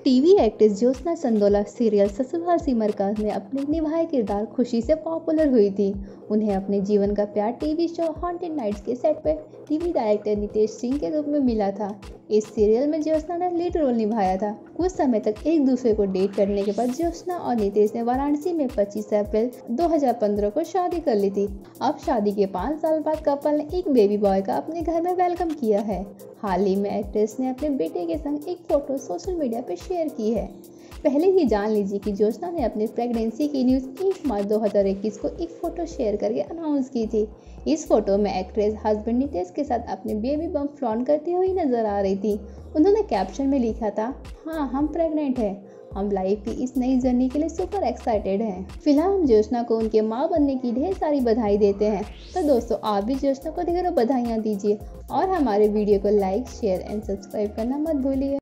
TV actress Jyotsna Chandola serial Sasural Simar का में अपने निभाए किरदार खुशी से पॉपुलर हुई थी। उन्हें अपने जीवन का प्यार टीवी शो हॉन्टेड नाइट्स के सेट पर टीवी डायरेक्टर नितेश सिंह के रूप में मिला था। इस सीरियल में ज्योत्सना ने लीड रोल निभाया था। कुछ समय तक एक दूसरे को डेट करने के बाद ज्योत्सना और नितेश ने वाराणसी में 25 अप्रैल 2015 को शादी कर ली थी। अब शादी के 5 साल बाद कपल ने एक बेबी बॉय का अपने घर में वेलकम किया है। हाल ही में एक्ट्रेस ने अपने बेटे के संग एक फोटो सोशल मीडिया पर शेयर की है। पहले ही जान लीजिए कि ज्योत्सना ने अपनी प्रेगनेंसी की न्यूज़ 1 मार्च 2021 को एक फोटो शेयर करके अनाउंस की थी। इस फोटो में एक्ट्रेस हस्बैंड नितेश के साथ अपने बेबी बम्प फ्लॉन्ट करती हुई नजर आ रही थी। उन्होंने कैप्शन में लिखा था, हाँ हम प्रेग्नेंट हैं, हम लाइफ की इस नई जर्नी के लिए सुपर एक्साइटेड हैं। फिलहाल हम ज्योत्सना को उनके माँ बनने की ढेर सारी बधाई देते हैं। तो दोस्तों आप भी ज्योत्सना को ढेरों बधाइयाँ दीजिए और हमारे वीडियो को लाइक, शेयर एंड सब्सक्राइब करना मत भूलिए।